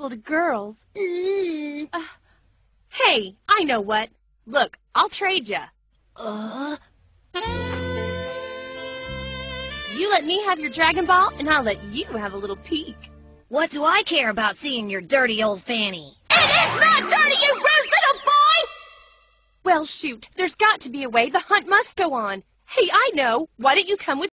acceptable to girls. Hey, I know what. Look, I'll trade ya. You let me have your Dragon Ball, and I'll let you have a little peek. What do I care about seeing your dirty old fanny? It is not dirty, you rude little boy! Well, shoot, there's got to be a way. The hunt must go on. Hey, I know. Why don't you come with